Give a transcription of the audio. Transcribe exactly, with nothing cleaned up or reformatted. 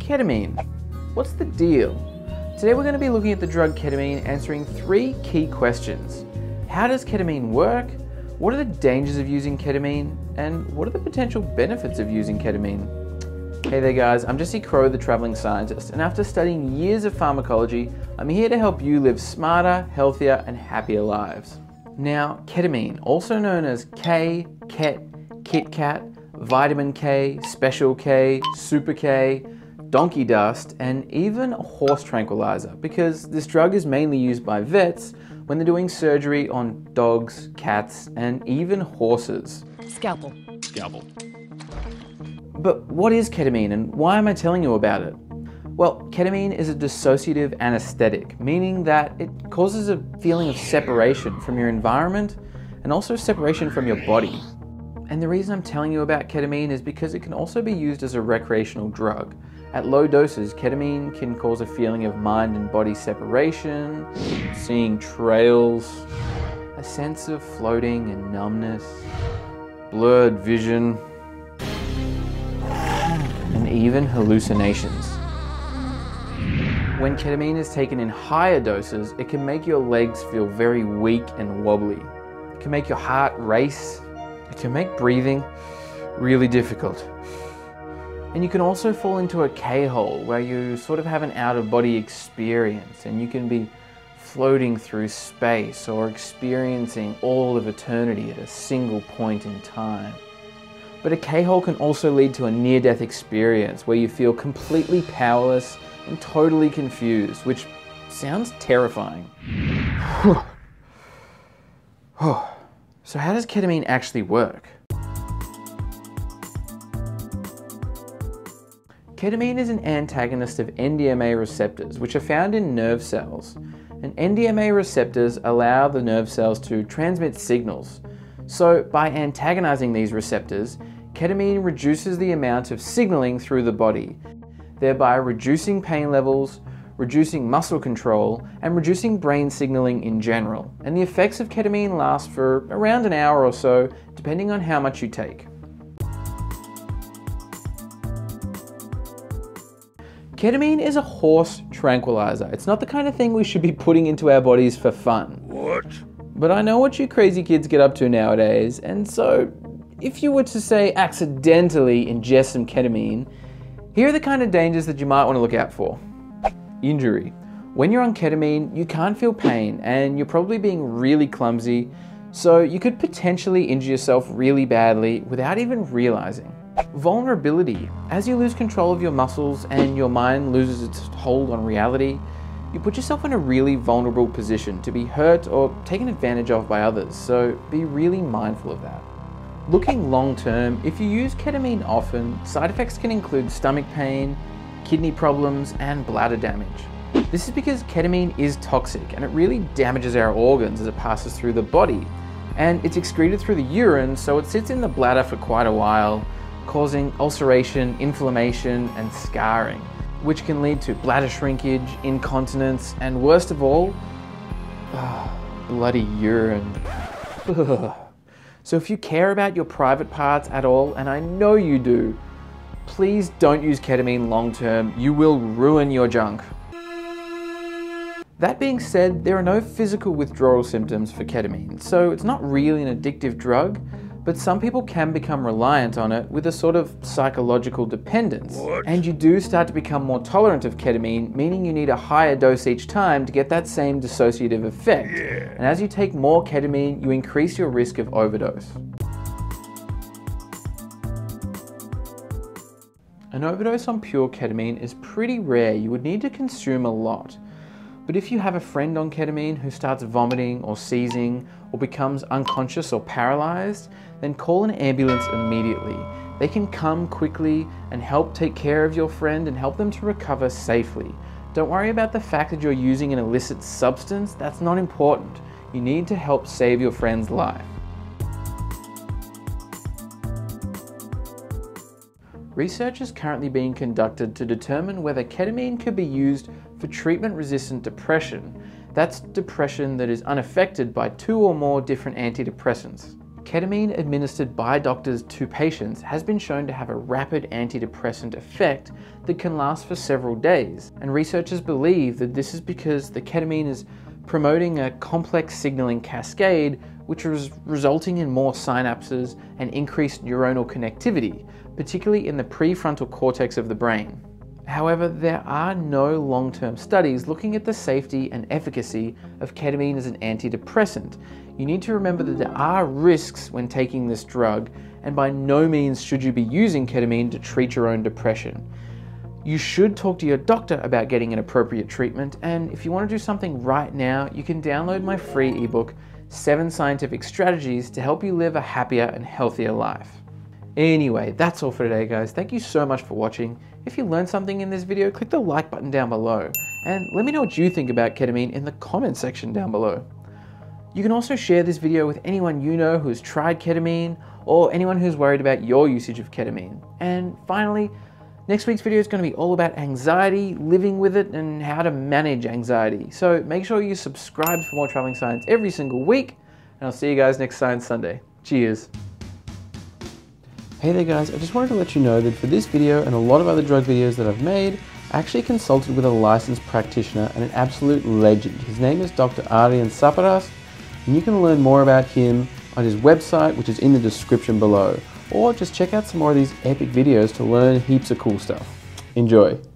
Ketamine. What's the deal? Today we're going to be looking at the drug ketamine, answering three key questions. How does ketamine work? What are the dangers of using ketamine? And what are the potential benefits of using ketamine? Hey there guys, I'm Jesse Crow, the traveling scientist, and after studying years of pharmacology, I'm here to help you live smarter, healthier, and happier lives. Now, ketamine, also known as K, Ket, KitKat, Vitamin K, Special K, Super K, Donkey Dust, and even Horse Tranquilizer, because this drug is mainly used by vets when they're doing surgery on dogs, cats, and even horses. Scalpel. Scalpel. But what is ketamine and why am I telling you about it? Well, ketamine is a dissociative anaesthetic, meaning that it causes a feeling of separation from your environment and also separation from your body. And the reason I'm telling you about ketamine is because it can also be used as a recreational drug. At low doses, ketamine can cause a feeling of mind and body separation, seeing trails, a sense of floating and numbness, blurred vision, and even hallucinations. When ketamine is taken in higher doses, it can make your legs feel very weak and wobbly. It can make your heart race. It can make breathing really difficult. And you can also fall into a K-hole where you sort of have an out-of-body experience and you can be floating through space or experiencing all of eternity at a single point in time. But a K-hole can also lead to a near-death experience where you feel completely powerless and totally confused, which sounds terrifying. So how does ketamine actually work? Ketamine is an antagonist of N D M A receptors, which are found in nerve cells. And N D M A receptors allow the nerve cells to transmit signals. So by antagonizing these receptors, ketamine reduces the amount of signaling through the body, thereby reducing pain levels, reducing muscle control, and reducing brain signaling in general. And the effects of ketamine last for around an hour or so, depending on how much you take. Ketamine is a horse tranquilizer. It's not the kind of thing we should be putting into our bodies for fun. What? But I know what you crazy kids get up to nowadays, and so if you were to say accidentally ingest some ketamine, here are the kind of dangers that you might want to look out for. Injury. When you're on ketamine, you can't feel pain and you're probably being really clumsy, so you could potentially injure yourself really badly without even realizing. Vulnerability. As you lose control of your muscles and your mind loses its hold on reality, you put yourself in a really vulnerable position to be hurt or taken advantage of by others, so be really mindful of that. Looking long term, if you use ketamine often, side effects can include stomach pain, kidney problems, and bladder damage. This is because ketamine is toxic and it really damages our organs as it passes through the body. And it's excreted through the urine, so it sits in the bladder for quite a while, causing ulceration, inflammation, and scarring, which can lead to bladder shrinkage, incontinence, and worst of all, uh, bloody urine. So if you care about your private parts at all, and I know you do, please don't use ketamine long term. You will ruin your junk. That being said, there are no physical withdrawal symptoms for ketamine, so it's not really an addictive drug, but some people can become reliant on it with a sort of psychological dependence. What? And you do start to become more tolerant of ketamine, meaning you need a higher dose each time to get that same dissociative effect. Yeah. And as you take more ketamine, you increase your risk of overdose. An overdose on pure ketamine is pretty rare. You would need to consume a lot. But if you have a friend on ketamine who starts vomiting or seizing or becomes unconscious or paralyzed, then call an ambulance immediately. They can come quickly and help take care of your friend and help them to recover safely. Don't worry about the fact that you're using an illicit substance. That's not important. You need to help save your friend's life. Research is currently being conducted to determine whether ketamine could be used for treatment-resistant depression. That's depression that is unaffected by two or more different antidepressants. Ketamine administered by doctors to patients has been shown to have a rapid antidepressant effect that can last for several days, and researchers believe that this is because the ketamine is promoting a complex signaling cascade which is resulting in more synapses and increased neuronal connectivity, particularly in the prefrontal cortex of the brain. However, there are no long-term studies looking at the safety and efficacy of ketamine as an antidepressant. You need to remember that there are risks when taking this drug, and by no means should you be using ketamine to treat your own depression. You should talk to your doctor about getting an appropriate treatment, and if you want to do something right now, you can download my free ebook, seven Scientific Strategies to help you live a happier and healthier life. Anyway, that's all for today, guys. Thank you so much for watching. If you learned something in this video, click the like button down below, and let me know what you think about ketamine in the comment section down below. You can also share this video with anyone you know who's tried ketamine, or anyone who's worried about your usage of ketamine. And finally, next week's video is going to be all about anxiety, living with it, and how to manage anxiety. So make sure you subscribe for more traveling science every single week, and I'll see you guys next Science Sunday. Cheers. Hey there guys, I just wanted to let you know that for this video and a lot of other drug videos that I've made, I actually consulted with a licensed practitioner and an absolute legend. His name is Doctor Aryan Saparas, and you can learn more about him on his website, which is in the description below, or just check out some more of these epic videos to learn heaps of cool stuff. Enjoy!